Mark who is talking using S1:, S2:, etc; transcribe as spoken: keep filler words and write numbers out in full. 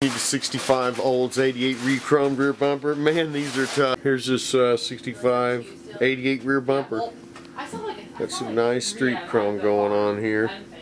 S1: Need a sixty-five Olds eighty-eight re-chromed rear bumper. Man, these are tough. Here's this uh, sixty-five eighty-eight rear bumper. Got some nice street chrome going on here.